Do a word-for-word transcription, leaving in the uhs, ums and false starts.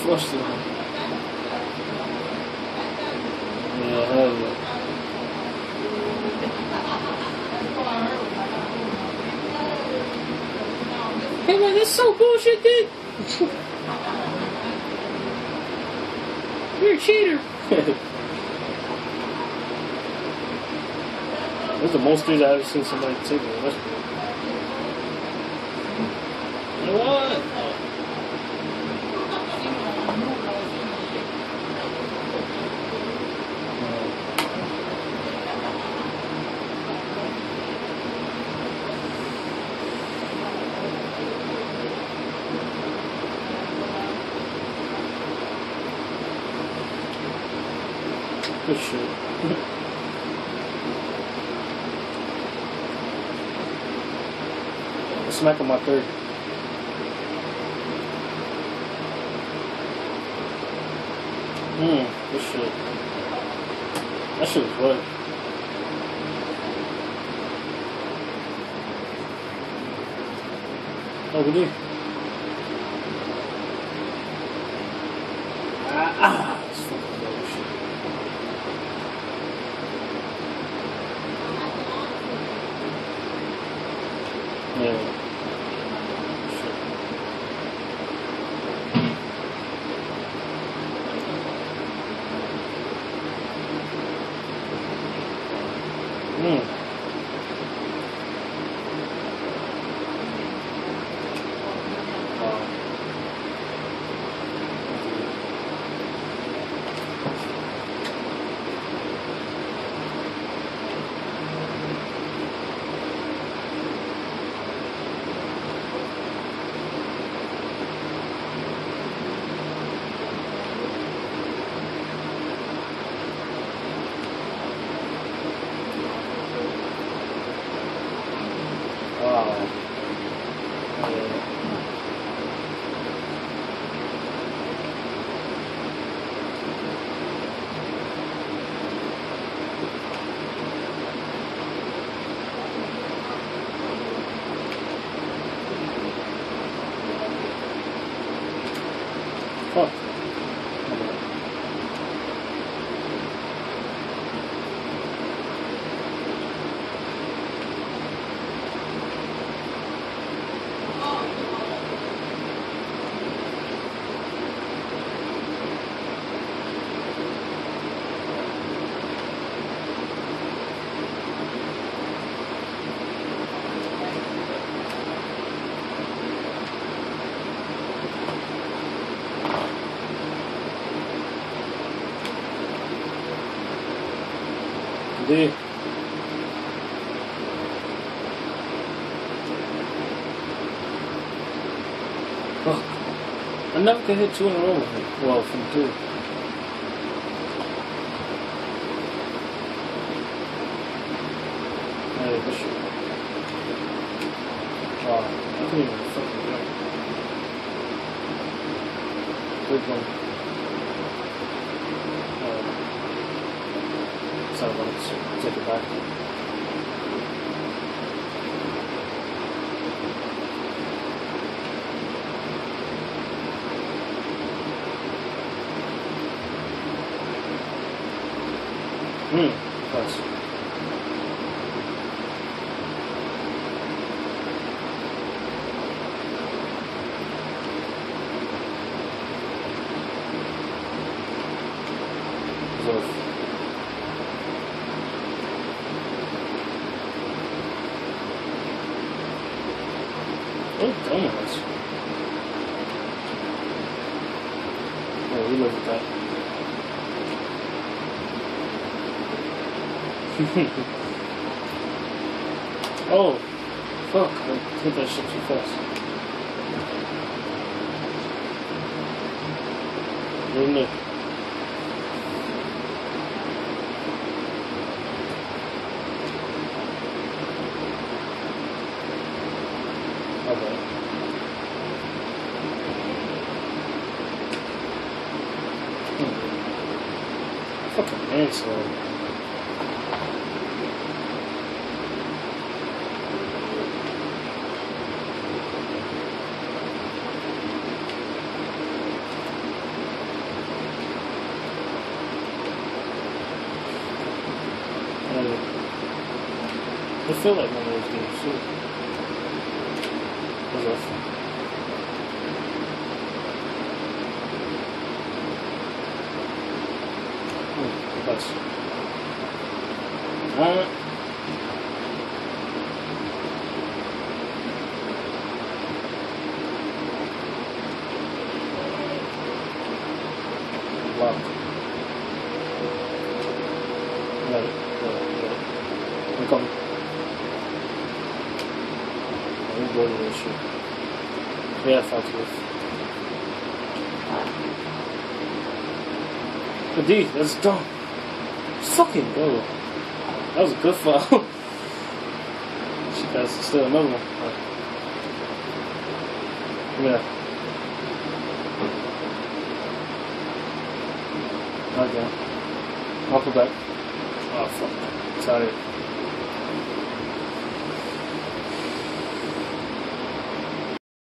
crushed it. Yeah, hell yeah. Hey man, that's so bullshit, dude. You're a cheater. That's the most years I've ever seen somebody take it. That's cool. You know what? Good shit. Smack on my third. Mmm, good shit. That shit was wet. Oh, good day. Ah, ah. That's fucking bullshit. Yeah. Mm. Wow. Wow. Yeah. Fuck. Dude. Fuck. I never could hit two in a row with it. Well, from two. Hey, for sure. Wow. I couldn't even fucking jump. Good one. So let's take it back. Hmm, that's so. Oh, donuts. Oh, we live with that. Oh, fuck. I hit that shit too fast. Good nick. Okay. Hmm. Fucking manslaughter. I feel like one of those games too. Was off. Hmm, that's. Alright. Wow. Got it. Got it. Got it. I'm coming. I'm going to shoot. Yeah, fuck this. But D, that's dumb. Fucking go. That was a good foul. She got still another one. Yeah. Okay. I'll go back. Oh fuck. Sorry.